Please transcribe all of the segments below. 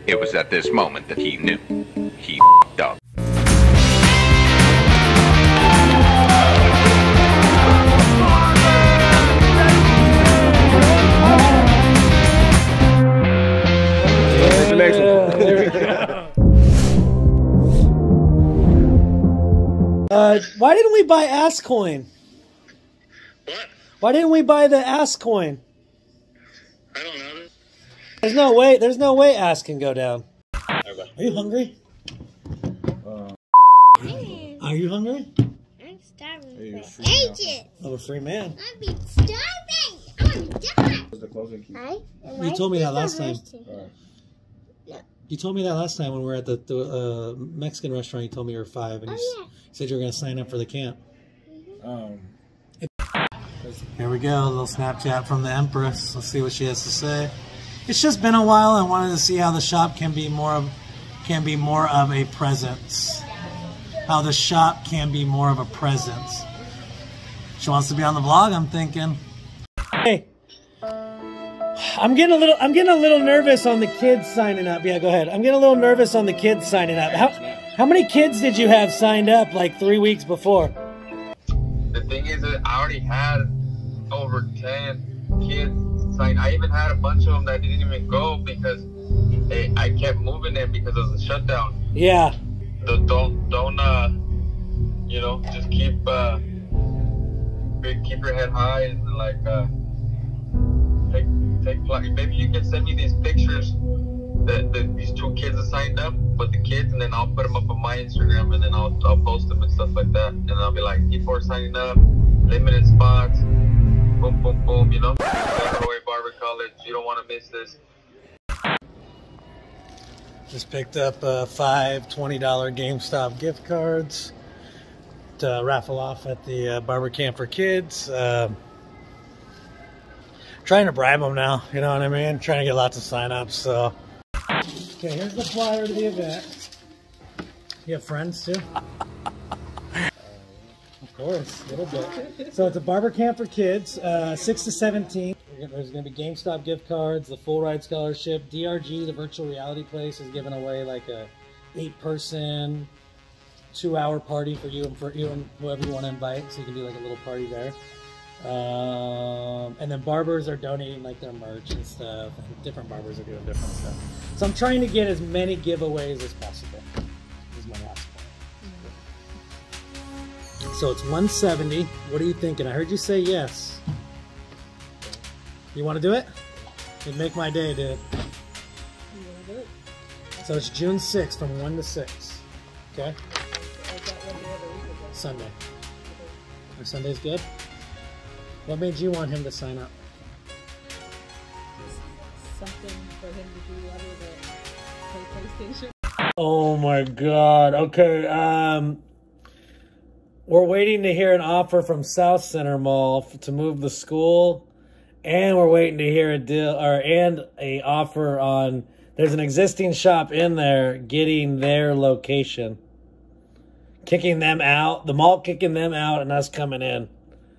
It was at this moment that he knew. He f***ed up. There we go. Why didn't we buy Ass Coin? What? Why didn't we buy the Ass Coin? I don't know. There's no way Ass can go down. Are you hungry? Are you hungry? I'm starving for ages. I'm a free man. I've been starving. I'm done. You told me that last time. You told me that last time when we were at the Mexican restaurant. You told me you were 5, and you said you were going to sign up for the camp. Here we go, a little Snapchat from the Empress. Let's see what she has to say. It's just been a while. I wanted to see how the shop can be more of a presence. How the shop can be more of a presence. She wants to be on the vlog, I'm thinking. Hey. I'm getting a little nervous on the kids signing up. Yeah, go ahead. I'm getting a little nervous on the kids signing up. How many kids did you have signed up like 3 weeks before? The thing is that I already had over 10 kids signed. I even had a bunch of them that didn't even go because I kept moving them because of the shutdown. Yeah. Don't you know, just keep your head high and like take flight. Maybe you can send me these pictures that these 2 kids are signed up with the kids, and then I'll put them up on my Instagram, and then I'll post them and stuff like that, and I'll be like, people are signing up, limited spots, boom boom boom, you know. Away Barber College, you don't want to miss this. Just picked up 5 $20 GameStop gift cards to raffle off at the Barber Camp for Kids. Trying to bribe them now, you know what I mean? Trying to get lots of sign-ups, so. Okay, here's the flyer to the event. You have friends too? Of course, a little bit. So it's a Barber Camp for Kids, 6 to 17. There's going to be GameStop gift cards, the full ride scholarship. DRG, the virtual reality place, is giving away like a 8-person, 2-hour party for you and whoever you want to invite. So you can do like a little party there. And then barbers are donating like their merch and stuff, and different barbers are doing different stuff. So I'm trying to get as many giveaways as possible. Is my last point. So it's 170. What are you thinking? I heard you say yes. You want to do it? It'd make my day, dude. You want to do it? So it's June 6th from 1 to 6. Okay? Sunday. Or Sunday's good? What made you want him to sign up? Something for him to do other than play PlayStation. Oh my God. Okay. We're waiting to hear an offer from South Center Mall to move the school, and we're waiting to hear a deal and a offer on. There's an existing shop in there getting their location, kicking them out. The mall kicking them out, and us coming in.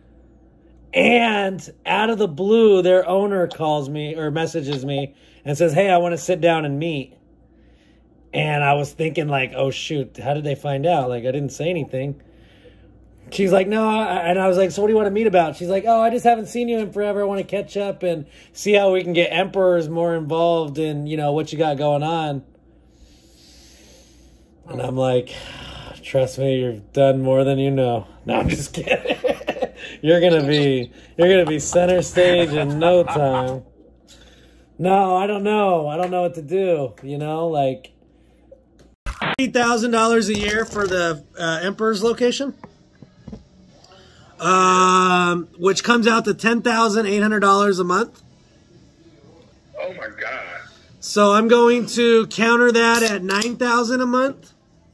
And out of the blue, their owner calls me or messages me and says, hey, I want to sit down and meet. And I was thinking like, oh, shoot, how did they find out? Like, I didn't say anything. She's like, no. And I was like, so what do you want to meet about? She's like, oh, I just haven't seen you in forever. I want to catch up and see how we can get Emperors more involved in, you know, what you got going on. And I'm like, trust me, you've done more than you know. No, I'm just kidding. You're gonna be center stage in no time. No, I don't know. I don't know what to do. You know, like $80,000 a year for the Emperor's location, which comes out to $10,800 a month. Oh my God. So I'm going to counter that at $9,000 a month.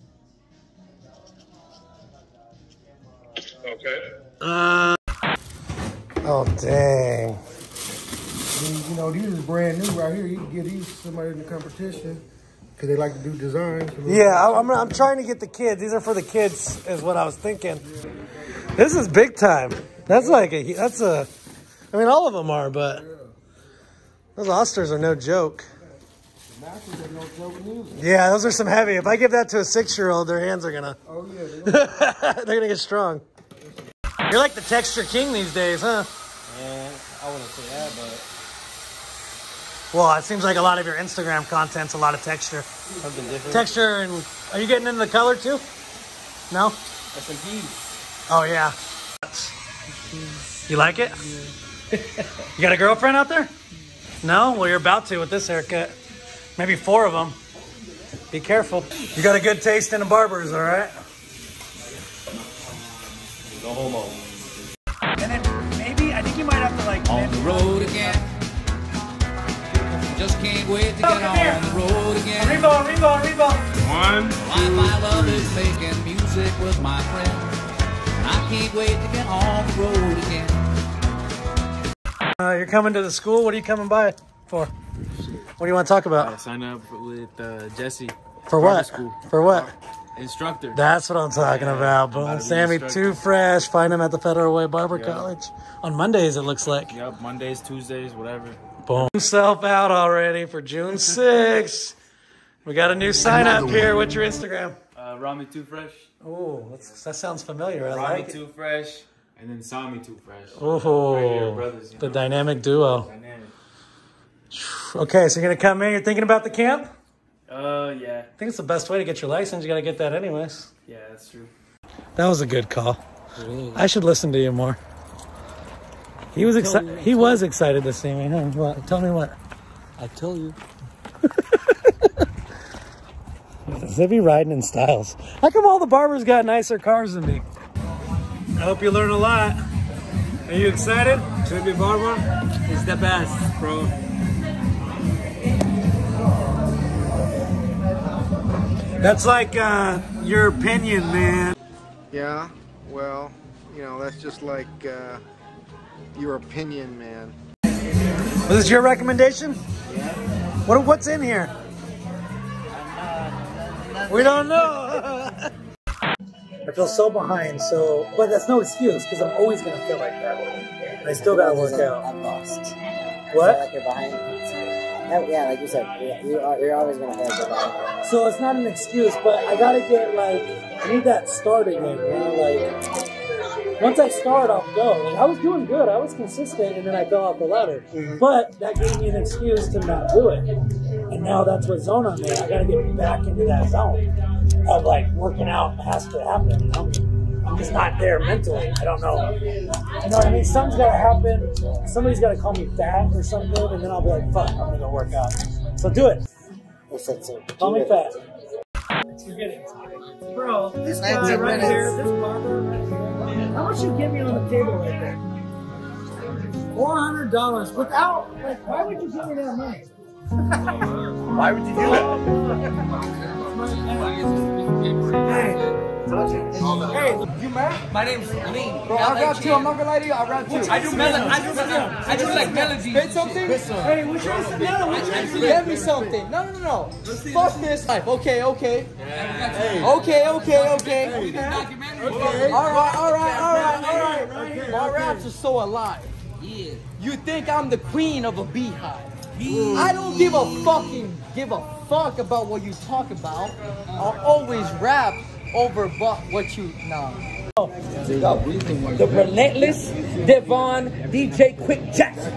Okay. Oh dang. You know, these is brand new right here. You can get these somebody in the competition because they like to do designs. Yeah, I'm trying to get the kids. These are for the kids, is what I was thinking. This is big time. That's like I mean, all of them are, but those Osters are no joke. Yeah, those are some heavy. If I give that to a 6-year-old, their hands are gonna. Oh yeah. They're gonna get strong. You're like the texture king these days, huh? Yeah, I wouldn't say that, but Well, it seems like a lot of your Instagram content's a lot of texture. something different. Texture and are you getting into the color too? No? S&Ps. Oh yeah. You like it? You got a girlfriend out there? No? Well, you're about to with this haircut. Maybe 4 of them. Be careful. You got a good taste in the barbers, all right? No homo. And then maybe, I think you might have to like... On the road again. Just can't wait to get on the road again. Rebound. One. My love is making music with my friends. I can't wait to get on the road again. You're coming to the school? What are you coming by for? What do you want to talk about? Sign up with Jesse. For Barber what? School. For what? Instructor. That's what I'm talking about. I'm about Boom. to be Sammy, instructor. too fresh. Find him at the Federal Way Barber College. On Mondays, it looks like. Yep, Mondays, Tuesdays, whatever. Boom. Himself out already for June 6th. We got a new sign up here. What's your Instagram? Rami Too Fresh. Oh, that sounds familiar. I Rami like it. Too Fresh. And then Sami Too Fresh. Oh, Right here, brothers, you the know? dynamic duo. Dynamic. Okay, so you're going to come in. You're thinking about the camp? Yeah. I think it's the best way to get your license. You got to get that anyways. Yeah, that's true. That was a good call. I should listen to you more. He was excited. He was excited to see me. Huh? What? Tell me what. I tell you. They be riding in styles. How come all the barbers got nicer cars than me? I hope you learn a lot. Are you excited? To be barber is the best, bro. That's like your opinion, man. Yeah, well, you know, that's just like your opinion, man. Was this your recommendation? Yeah. What's in here? We don't know. I feel so behind, but that's no excuse because I'm always gonna feel like that. And I still gotta work out. I'm lost. What? Like you're behind. Yeah, like you said, you're always gonna feel like you're behind. So it's not an excuse, but I gotta get I need that start again. You know, like once I start, I'll go. Like I was doing good, I was consistent, and then I fell off the ladder. But that gave me an excuse to not do it. And now that's what zone I'm in. I gotta get back into that zone of like working out has to happen. You know? I'm just not there mentally. I don't know. You know what I mean? Something's gotta happen. Somebody's gotta call me fat or something, and then I'll be like, fuck, I'm gonna go work out. So do it. Call me fat. You're getting bro, this guy right here, this barber right here. How much you give me on the table right there? $400 without, why would you give me that money? Why would you do that? Hey, you mad? My name's Lee. Bro, I rap too. I'm not gonna lie to you. I rap too. I do like melody. Spit something? Hey, what's your Instagram? Give me something. No. Fuck this life. Okay. Okay. All right. My raps are so alive. Yeah. You think I'm the queen of a beehive? I don't give a fuck about what you talk about. I'll always rap over what you The relentless Devon DJ Quick Jackson.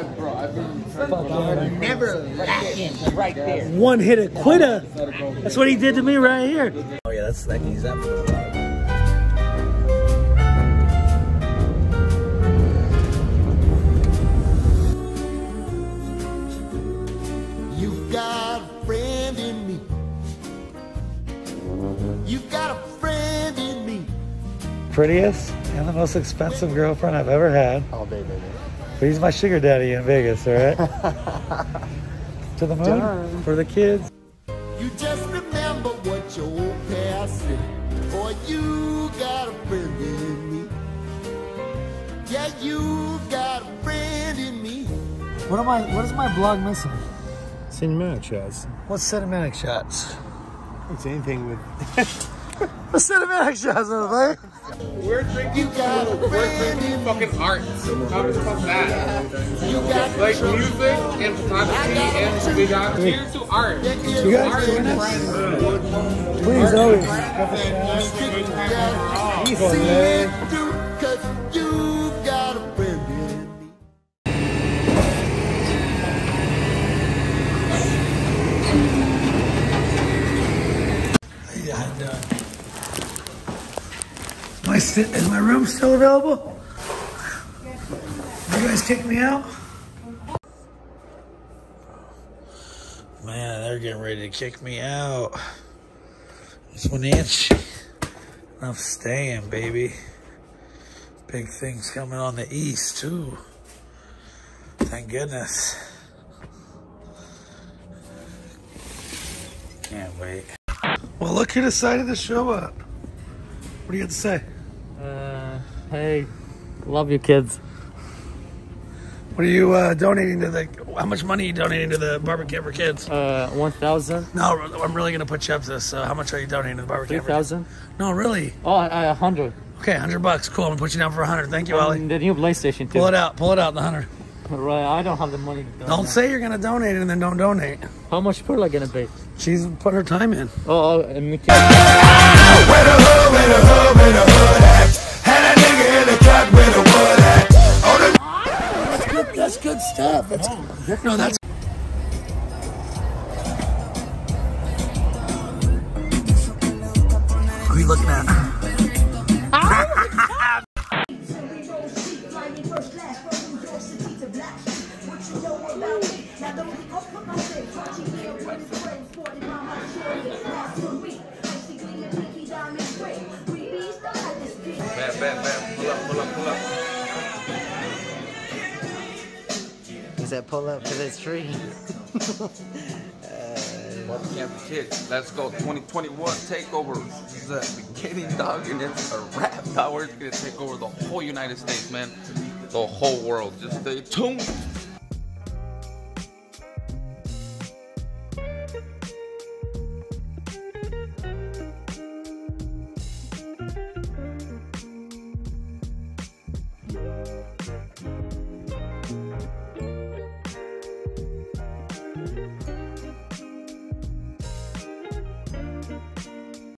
Never lacking right there. One hit a quitter. That's what he did to me right here. Oh yeah, that's like he's up. You got a friend in me. You got a friend in me. Prettiest and the most expensive girlfriend I've ever had. All day, baby. But he's my sugar daddy in Vegas, all right? To the moon for the kids. You just remember what your old past said. Or you got a friend in me. Yeah, you got a friend in me. What is my blog missing? Cinematic shots. What's cinematic shots? It's anything with. What's cinematic shots, motherfucker? We're drinking fucking art. How does fuck that? Like music and photography and videography. Here's to art. You guys Art doing and this? friends. Please, always. Cause you got a friend in me. Is my room still available? You guys kick me out? Man, they're getting ready to kick me out. It's 1 inch. I'm staying, baby. Big things coming on the east, too. Thank goodness. Can't wait. Well, look who decided to show up. What do you have to say? Hey, love you kids. What are you donating to the, how much money are you donating to the Barber Camp for Kids? 1,000. No, I'm really going to put you up to this. How much are you donating to the Barber Camp for Kids? 3,000. No, really? Oh, 100. Okay, $100. Cool, I'm going to put you down for 100. Thank you, Ollie. The new PlayStation 2. Pull it out, the 100. Right, I don't have the money to donate. Don't say you're going to donate and then don't donate. How much Perla gonna pay? She's put her time in. Oh, me too. Where the hood at? Had a nigga in the truck with a wood at. That's good stuff. That's no, that's. Who are you looking at? Bam. Pull up. He said pull up because it's free. Barber Camp for Kids. Let's go. 2021 takeover. This is a beginning, dog, and it's a wrap, dog. We're gonna take over the whole United States, man. The whole world. Just stay tuned.